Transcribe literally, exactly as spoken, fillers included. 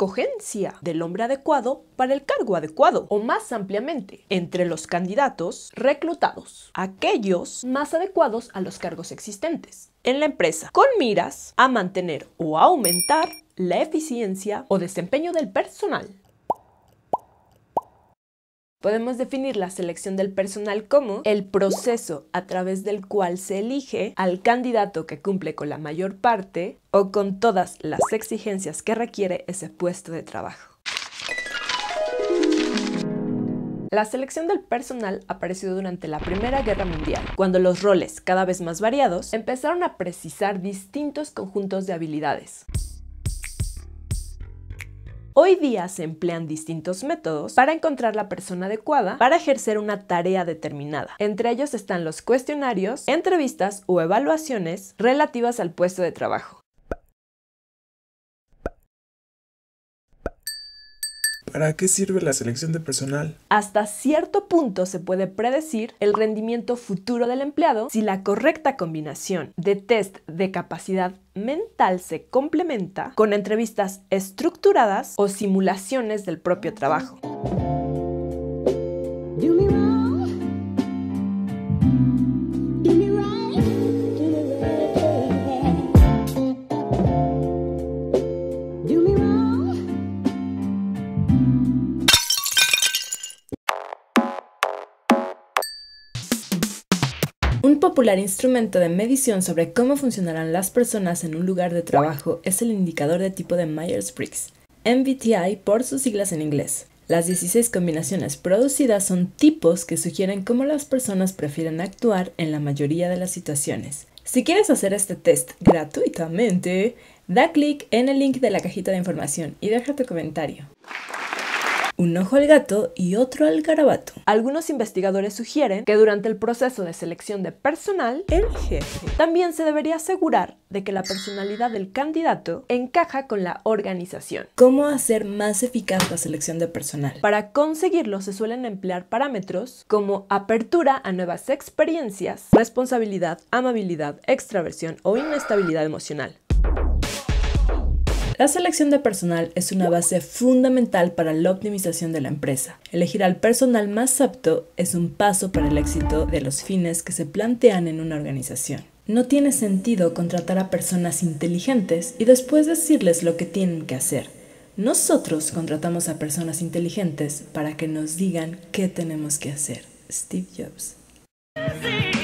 escogencia del hombre adecuado para el cargo adecuado, o más ampliamente, entre los candidatos reclutados, aquellos más adecuados a los cargos existentes en la empresa, con miras a mantener o a aumentar la eficiencia o desempeño del personal. Podemos definir la selección del personal como el proceso a través del cual se elige al candidato que cumple con la mayor parte o con todas las exigencias que requiere ese puesto de trabajo. La selección del personal apareció durante la Primera Guerra Mundial, cuando los roles, cada vez más variados, empezaron a precisar distintos conjuntos de habilidades. Hoy día se emplean distintos métodos para encontrar la persona adecuada para ejercer una tarea determinada. Entre ellos están los cuestionarios, entrevistas o evaluaciones relativas al puesto de trabajo. ¿Para qué sirve la selección de personal? Hasta cierto punto se puede predecir el rendimiento futuro del empleado si la correcta combinación de test de capacidad mental se complementa con entrevistas estructuradas o simulaciones del propio trabajo. Un popular instrumento de medición sobre cómo funcionarán las personas en un lugar de trabajo es el indicador de tipo de Myers-Briggs, M B T I por sus siglas en inglés. Las dieciséis combinaciones producidas son tipos que sugieren cómo las personas prefieren actuar en la mayoría de las situaciones. Si quieres hacer este test gratuitamente, da clic en el link de la cajita de información y deja tu comentario. Un ojo al gato y otro al garabato. Algunos investigadores sugieren que durante el proceso de selección de personal, el jefe también se debería asegurar de que la personalidad del candidato encaja con la organización. ¿Cómo hacer más eficaz la selección de personal? Para conseguirlo se suelen emplear parámetros como apertura a nuevas experiencias, responsabilidad, amabilidad, extraversión o inestabilidad emocional. La selección de personal es una base fundamental para la optimización de la empresa. Elegir al personal más apto es un paso para el éxito de los fines que se plantean en una organización. No tiene sentido contratar a personas inteligentes y después decirles lo que tienen que hacer. Nosotros contratamos a personas inteligentes para que nos digan qué tenemos que hacer. Steve Jobs.